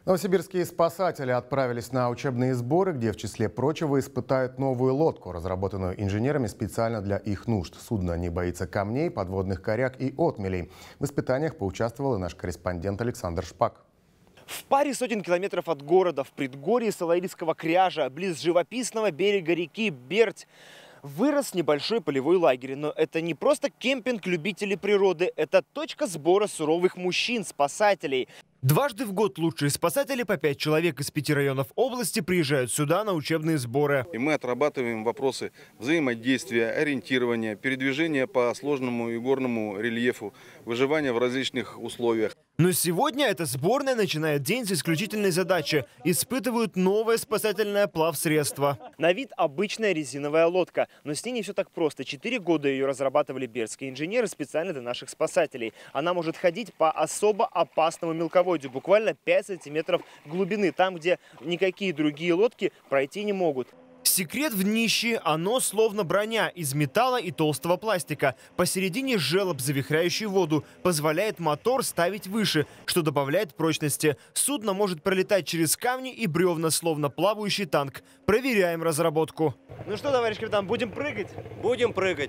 Новосибирские спасатели отправились на учебные сборы, где, в числе прочего, испытают новую лодку, разработанную инженерами специально для их нужд. Судно не боится камней, подводных коряг и отмелей. В испытаниях поучаствовал и наш корреспондент Александр Шпак. В паре сотен километров от города, в предгорье Салаирского кряжа, близ живописного берега реки Берть, вырос небольшой полевой лагерь. Но это не просто кемпинг любителей природы, это точка сбора суровых мужчин, спасателей. Дважды в год лучшие спасатели по 5 человек из 5 районов области приезжают сюда на учебные сборы. И мы отрабатываем вопросы взаимодействия, ориентирования, передвижения по сложному и горному рельефу, выживания в различных условиях. Но сегодня эта сборная начинает день с исключительной задачи. Испытывают новое спасательное плавсредство. На вид обычная резиновая лодка, но с ней не все так просто. 4 года ее разрабатывали бердские инженеры специально для наших спасателей. Она может ходить по особо опасному мелководью, буквально 5 сантиметров глубины, там, где никакие другие лодки пройти не могут. Секрет в днище. Оно словно броня из металла и толстого пластика. Посередине желоб, завихряющий воду, позволяет мотор ставить выше, что добавляет прочности. Судно может пролетать через камни и бревна, словно плавающий танк. Проверяем разработку. Ну что, товарищ капитан, будем прыгать? Будем прыгать.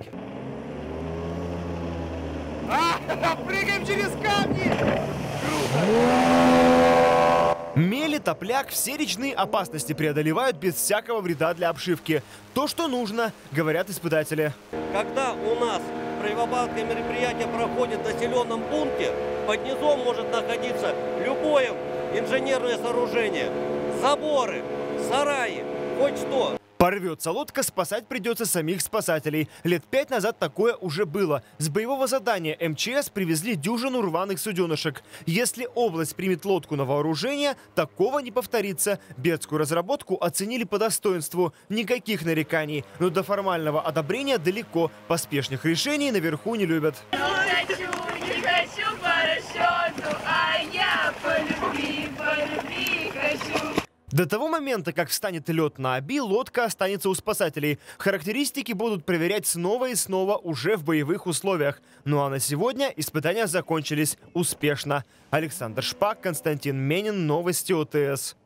Прыгаем через камни! Мели, топляк, все речные опасности преодолевают без всякого вреда для обшивки. То, что нужно, говорят испытатели. Когда у нас противопаводковое мероприятие проходит в населенном пункте, под низом может находиться любое инженерное сооружение. Заборы, сараи, хоть что. Порвется лодка, спасать придется самих спасателей. Лет 5 назад такое уже было. С боевого задания МЧС привезли дюжину рваных суденышек. Если область примет лодку на вооружение, такого не повторится. Бердскую разработку оценили по достоинству. Никаких нареканий. Но до формального одобрения далеко. Поспешных решений наверху не любят. Не хочу по расчету, а я по любви хочу. До того момента, как встанет лед на Оби, лодка останется у спасателей. Характеристики будут проверять снова и снова уже в боевых условиях. Ну а на сегодня испытания закончились успешно. Александр Шпак, Константин Менин, новости ОТС.